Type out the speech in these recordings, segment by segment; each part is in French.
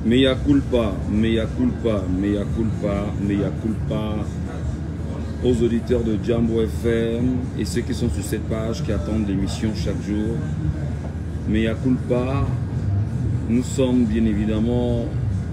Mea culpa, mea culpa, mea culpa, mea culpa aux auditeurs de Jambo FM et ceux qui sont sur cette page qui attendent l'émission chaque jour. Mea culpa, nous sommes bien évidemment,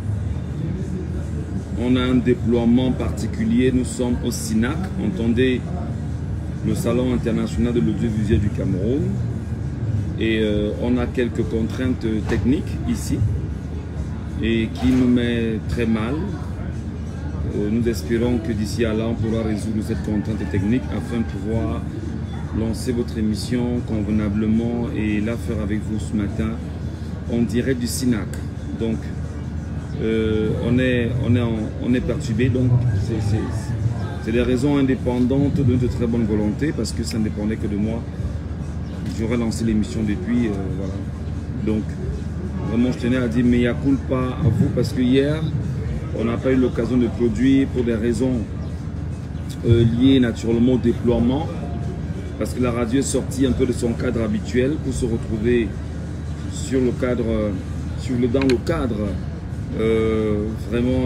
on a un déploiement particulier, nous sommes au SINAC, entendez le Salon international de l'audiovisuel du Cameroun, et on a quelques contraintes techniques ici et qui nous met très mal. Nous espérons que d'ici à là, on pourra résoudre cette contrainte technique afin de pouvoir lancer votre émission convenablement et la faire avec vous ce matin en direct du SINAC. Donc, on est perturbé, donc c'est des raisons indépendantes de notre très bonne volonté, parce que ça ne dépendait que de moi. J'aurais lancé l'émission depuis, voilà. Donc, vraiment, je tenais à dire mea culpa à vous, parce que hier, on n'a pas eu l'occasion de produire pour des raisons liées naturellement au déploiement, parce que la radio est sortie un peu de son cadre habituel pour se retrouver sur le cadre, dans le cadre vraiment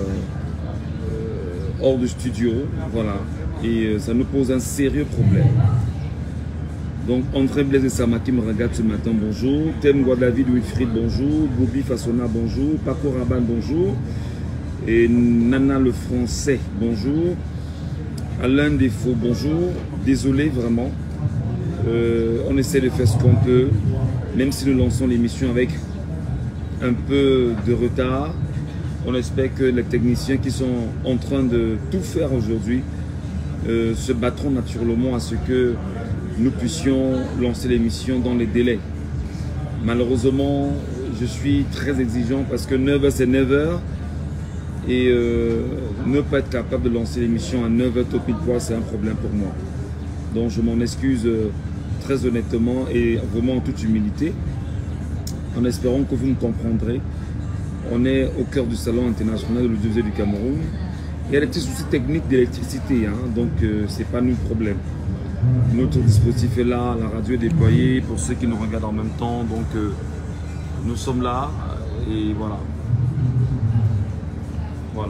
hors du studio, voilà, et ça nous pose un sérieux problème. Donc André Blaise et Samaki me regardent ce matin, bonjour. Thème David Wilfried, bonjour. Boubi Fassona, bonjour. Paco Raban, bonjour. Et Nana le Français, bonjour. Alain Défaut, bonjour. Désolé vraiment. On essaie de faire ce qu'on peut, même si nous lançons l'émission avec un peu de retard. On espère que les techniciens qui sont en train de tout faire aujourd'hui se battront naturellement à ce que nous puissions lancer l'émission dans les délais. Malheureusement, je suis très exigeant parce que 9h c'est 9h et ne pas être capable de lancer l'émission à 9h tout pile poil, c'est un problème pour moi. Donc je m'en excuse très honnêtement et vraiment en toute humilité, en espérant que vous me comprendrez. On est au cœur du Salon international de l'audiovisuel du Cameroun. Il y a des petits soucis techniques d'électricité, hein, donc c'est pas nous le problème. Notre dispositif est là, la radio est déployée pour ceux qui nous regardent en même temps, donc nous sommes là et voilà. Voilà.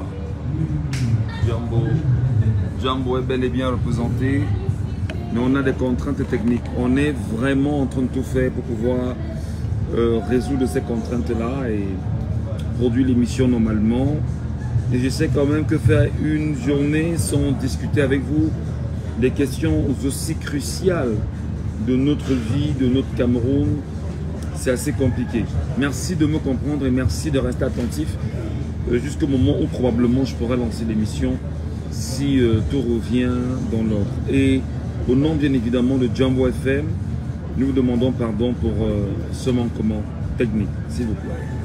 Jambo est bel et bien représenté, mais on a des contraintes techniques. On est vraiment en train de tout faire pour pouvoir résoudre ces contraintes-là et produire l'émission normalement. Et je sais quand même que faire une journée sans discuter avec vous des questions aussi cruciales de notre vie, de notre Cameroun, c'est assez compliqué. Merci de me comprendre et merci de rester attentif jusqu'au moment où probablement je pourrai lancer l'émission si tout revient dans l'ordre. Et au nom bien évidemment de Jambo FM, nous vous demandons pardon pour ce manquement technique, s'il vous plaît.